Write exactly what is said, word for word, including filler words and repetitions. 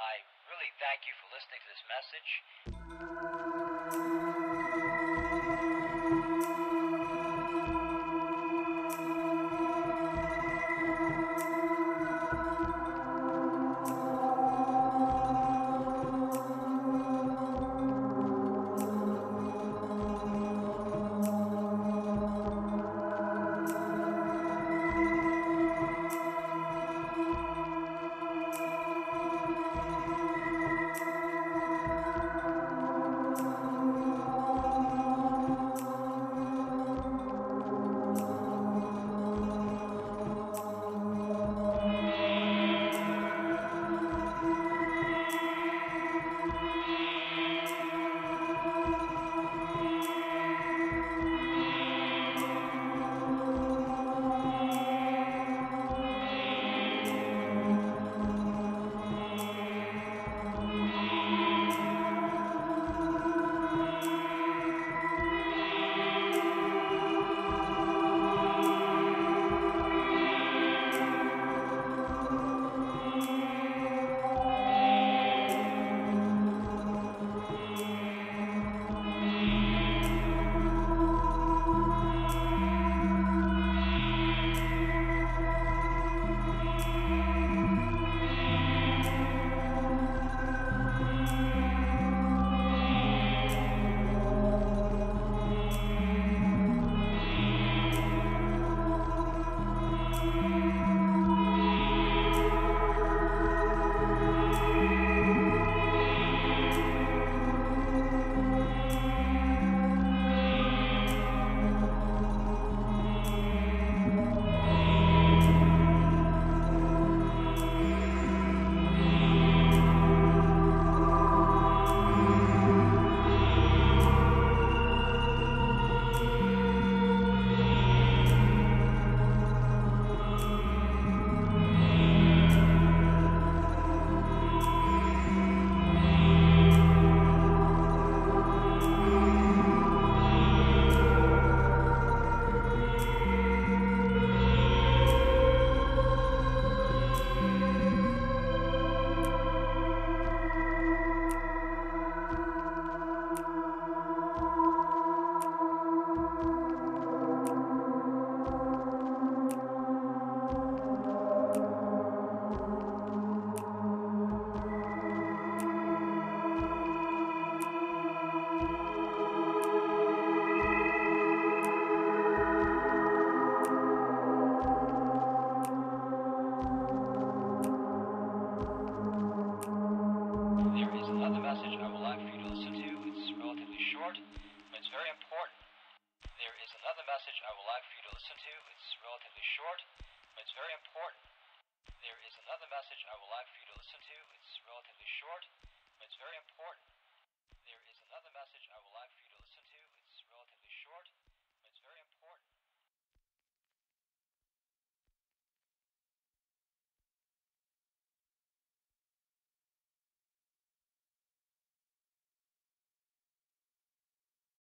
I really thank you for listening to this message. There is another message I would like for you to listen to. It's relatively short, but it's very important. There is another message I would like for you to listen to. It's relatively short, but it's very important. There is another message I would like for you to listen to. It's relatively short, but it's very important.